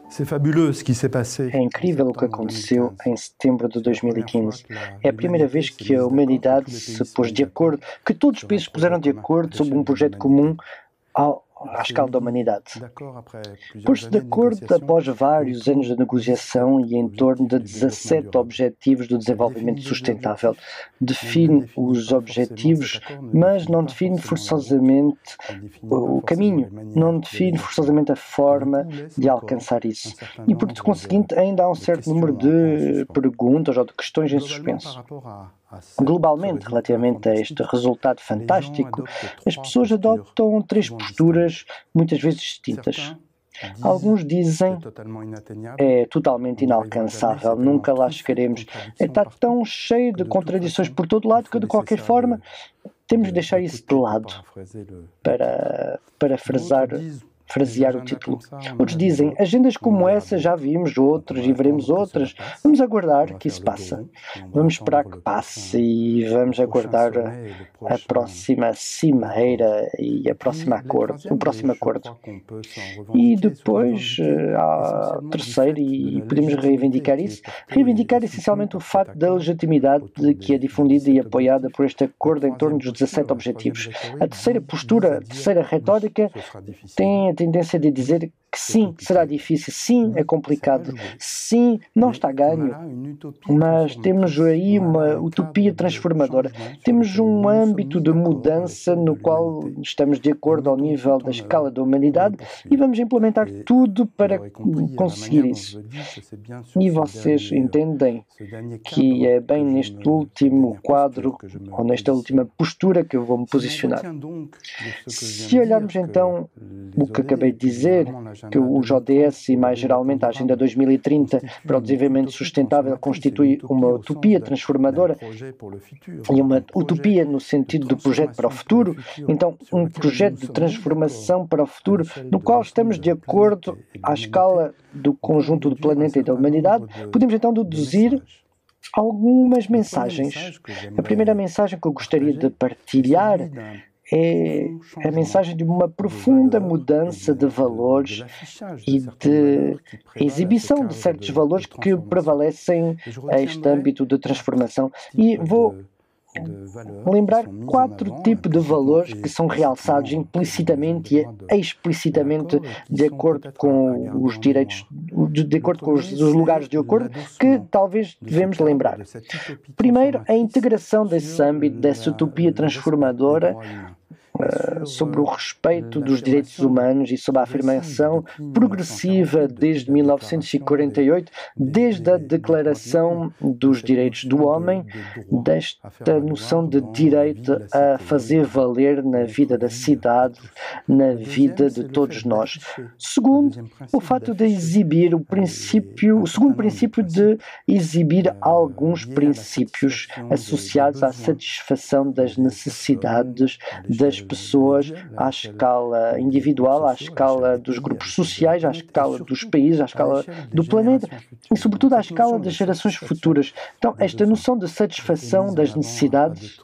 É incrível o que aconteceu em setembro de 2015. É a primeira vez que a humanidade se pôs de acordo, que todos os países se puseram de acordo sobre um projeto comum à escala da humanidade. Pôs-se de acordo após vários anos de negociação e em torno de 17 Objetivos do Desenvolvimento Sustentável. Define os objetivos, mas não define forçosamente o caminho, não define forçosamente a forma de alcançar isso. E por conseguinte ainda há um certo número de perguntas ou de questões em suspenso. Globalmente, relativamente a este resultado fantástico, as pessoas adotam três posturas muitas vezes distintas. Alguns dizem é totalmente inalcançável, nunca lá chegaremos. Está tão cheio de contradições por todo lado que, de qualquer forma, temos de deixar isso de lado para frasear o título. Outros dizem, agendas como essa já vimos outras e veremos outras. Vamos aguardar que isso passe. Vamos esperar que passe e vamos aguardar a próxima cimeira e o próximo acordo. E depois há o terceiro, e podemos reivindicar isso, reivindicar essencialmente o facto da legitimidade que é difundida e apoiada por este acordo em torno dos 17 objetivos. A terceira postura, a terceira retórica, tem a tendência de dizer que sim, será difícil, sim, é complicado, sim, não está a ganho, mas temos aí uma utopia transformadora, temos um âmbito de mudança no qual estamos de acordo ao nível da escala da humanidade e vamos implementar tudo para conseguir isso. E vocês entendem que é bem neste último quadro, ou nesta última postura que eu vou me posicionar. Se olharmos então o que acabei de dizer, que os ODS e mais geralmente a Agenda 2030 para o Desenvolvimento Sustentável constitui uma utopia transformadora e uma utopia no sentido do projeto para o futuro, então um projeto de transformação para o futuro no qual estamos de acordo à escala do conjunto do planeta e da humanidade, podemos então deduzir algumas mensagens. A primeira mensagem que eu gostaria de partilhar é a mensagem de uma profunda mudança de valores e de exibição de certos valores que prevalecem a este âmbito de transformação. E vou lembrar 4 tipos de valores que são realçados implicitamente e explicitamente de acordo com os direitos, de acordo com os lugares de acordo, que talvez devemos lembrar. Primeiro, a integração desse âmbito, dessa utopia transformadora, sobre o respeito dos direitos humanos e sobre a afirmação progressiva desde 1948, desde a Declaração dos Direitos do Homem, desta noção de direito a fazer valer na vida da cidade, na vida de todos nós. Segundo, o fato de exibir o segundo princípio de exibir alguns princípios associados à satisfação das necessidades das pessoas à escala individual, à escala dos grupos sociais, à escala dos países, à escala do planeta e, sobretudo, à escala das gerações futuras. Então, esta noção de satisfação das necessidades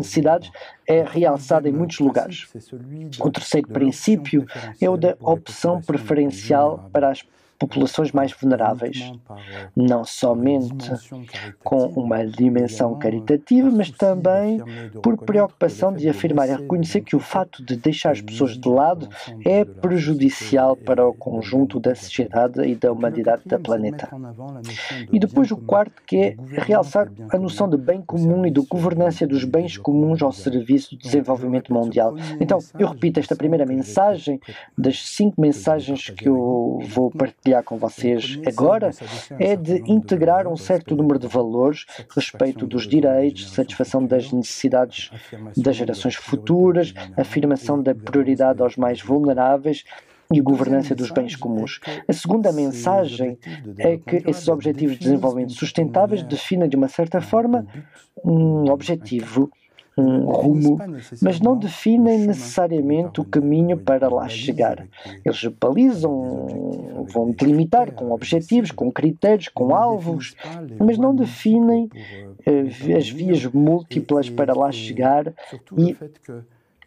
é realçada em muitos lugares. O terceiro princípio é o da opção preferencial para as populações mais vulneráveis, não somente com uma dimensão caritativa, mas também por preocupação de afirmar e reconhecer que o fato de deixar as pessoas de lado é prejudicial para o conjunto da sociedade e da humanidade do planeta. E depois o quarto, que é realçar a noção de bem comum e de governança dos bens comuns ao serviço do desenvolvimento mundial. Então, eu repito, esta primeira mensagem, das 5 mensagens que eu vou partilhar com vocês agora, é de integrar um certo número de valores, respeito dos direitos, satisfação das necessidades das gerações futuras, afirmação da prioridade aos mais vulneráveis e governança dos bens comuns. A segunda mensagem é que esses objetivos de desenvolvimento sustentáveis definem de uma certa forma um objetivo, um rumo, mas não definem necessariamente o caminho para lá chegar. Eles balizam, vão delimitar com objetivos, com critérios, com alvos, mas não definem as vias múltiplas para lá chegar e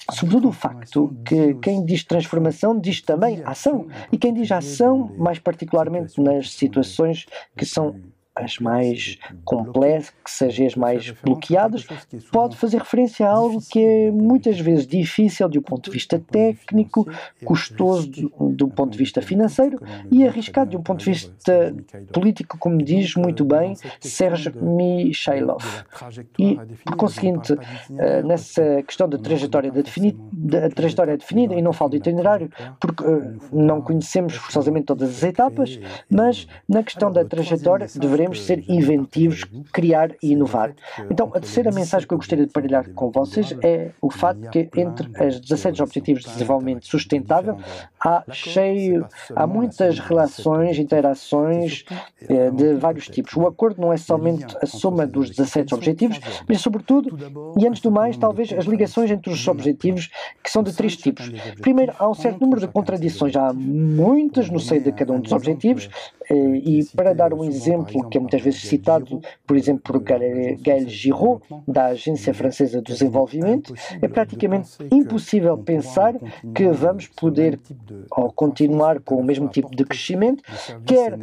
sobretudo o facto que quem diz transformação diz também ação, e quem diz ação, mais particularmente nas situações que são as mais complexas e as mais bloqueadas, pode fazer referência a algo que é muitas vezes difícil do ponto de vista técnico, custoso do ponto de vista financeiro e arriscado de um ponto de vista político, como diz muito bem Serge Michailov. E, por conseguinte, nessa questão da trajetória definida, e não falo de itinerário, porque não conhecemos forçosamente todas as etapas, mas na questão da trajetória devemos ser inventivos, criar e inovar. Então, a terceira mensagem que eu gostaria de partilhar com vocês é o fato que entre os 17 Objetivos de Desenvolvimento Sustentável há muitas relações, interações de vários tipos. O acordo não é somente a soma dos 17 objetivos, mas sobretudo, e antes do mais, talvez as ligações entre os objetivos, que são de três tipos. Primeiro, há um certo número de contradições, há muitas no seio de cada um dos objetivos, e para dar um exemplo que é muitas vezes citado, por exemplo, por Gaël Giraud, da Agência Francesa de Desenvolvimento, é praticamente impossível pensar que vamos poder ou continuar com o mesmo tipo de crescimento, quer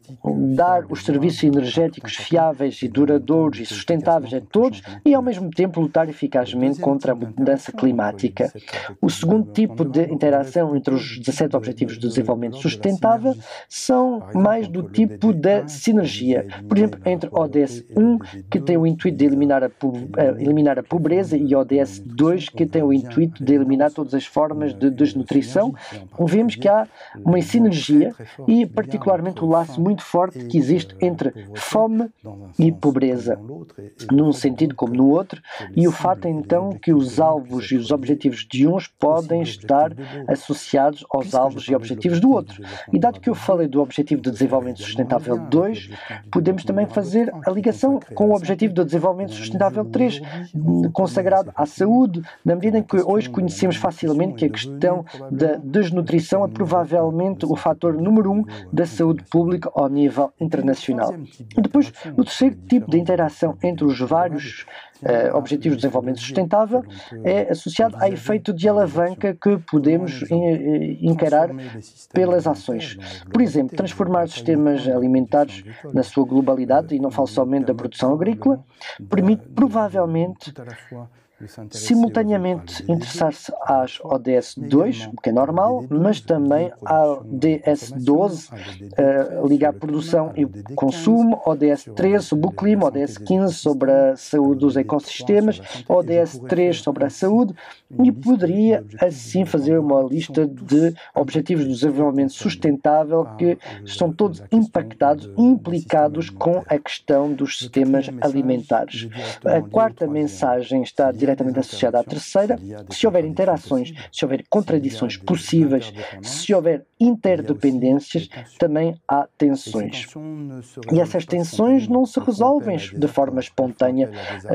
dar os serviços energéticos fiáveis e duradouros e sustentáveis a todos e, ao mesmo tempo, lutar eficazmente contra a mudança climática. O segundo tipo de interação entre os 17 Objetivos de Desenvolvimento Sustentável são mais do tipo da sinergia. Por exemplo, entre ODS 1, que tem o intuito de eliminar a pobreza, e ODS 2, que tem o intuito de eliminar todas as formas de desnutrição, vemos que há uma sinergia e, particularmente, o laço muito forte que existe entre fome e pobreza, num sentido como no outro, e o fato, então, que os alvos e os objetivos de uns podem estar associados aos alvos e objetivos do outro. E dado que eu falei do Objetivo de Desenvolvimento Sustentável 2, podemos também fazer a ligação com o Objetivo de Desenvolvimento Sustentável 3, consagrado à saúde, na medida em que hoje conhecemos facilmente que a questão da desnutrição é provavelmente o fator número 1 da saúde pública ao nível internacional. E depois, o terceiro tipo de interação entre os vários Objetivos de Desenvolvimento Sustentável é associado a efeito de alavanca que podemos encarar pelas ações. Por exemplo, transformar sistemas alimentares na sua globalidade, e não falo somente da produção agrícola, permite provavelmente simultaneamente interessar-se às ODS 2, o que é normal, mas também ao ODS 12, ligar a produção e consumo, ODS 13 sobre o clima, ODS 15 sobre a saúde dos ecossistemas, ODS 3 sobre a saúde, e poderia assim fazer uma lista de objetivos de desenvolvimento sustentável que estão todos impactados, implicados com a questão dos sistemas alimentares. A quarta mensagem está diretamente associada à terceira. Se houver interações, se houver contradições possíveis, se houver interdependências, também há tensões. E essas tensões não se resolvem de forma espontânea.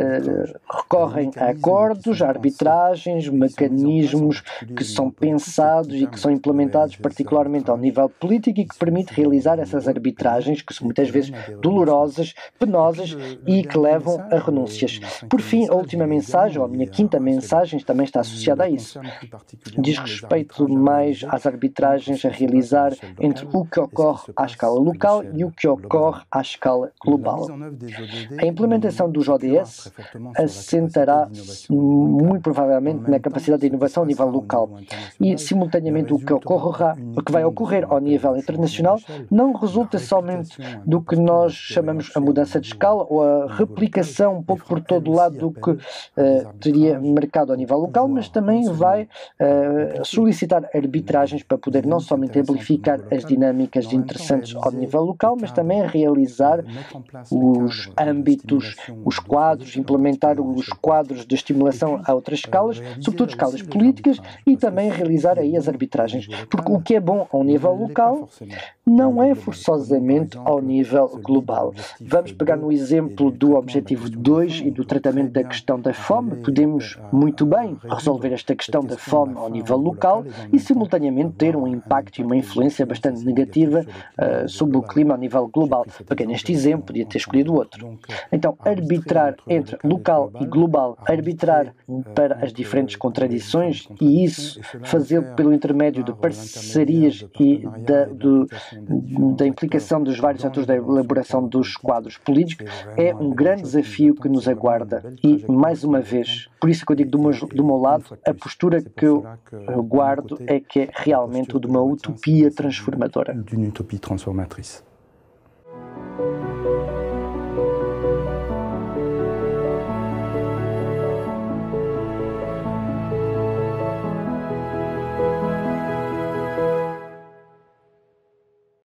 Recorrem a acordos, a arbitragens, mecanismos que são pensados e que são implementados particularmente ao nível político e que permite realizar essas arbitragens que são muitas vezes dolorosas, penosas e que levam a renúncias. Por fim, a última mensagem, ou a minha quinta mensagem, também está associada a isso. Diz respeito mais às arbitragens a realizar entre o que ocorre à escala local e o que ocorre à escala global. A implementação dos ODS assentará muito provavelmente na capacidade de inovação a nível local e, simultaneamente, o que vai ocorrer ao nível internacional não resulta somente do que nós chamamos a mudança de escala ou a replicação um pouco por todo o lado do que teria mercado ao nível local, mas também vai solicitar arbitragens para poder não somente amplificar as dinâmicas interessantes ao nível local, mas também realizar os âmbitos, os quadros, implementar os quadros de estimulação a outras escalas, sobretudo escalas políticas, e também realizar aí as arbitragens. Porque o que é bom ao nível local não é forçosamente ao nível global. Vamos pegar no exemplo do Objetivo 2 e do tratamento da questão da fome. Podemos muito bem resolver esta questão da fome ao nível local e, simultaneamente, ter um impacto impacto e uma influência bastante negativa sobre o clima a nível global. Peguei neste exemplo, podia ter escolhido outro. Então, arbitrar entre local e global, arbitrar para as diferentes contradições e isso fazê-lo pelo intermédio de parcerias e da implicação dos vários atores da elaboração dos quadros políticos é um grande desafio que nos aguarda. E, mais uma vez, por isso que eu digo do meu lado, a postura que eu guardo é que é realmente o de uma utopia transformadora. D'une utopie transformatrice.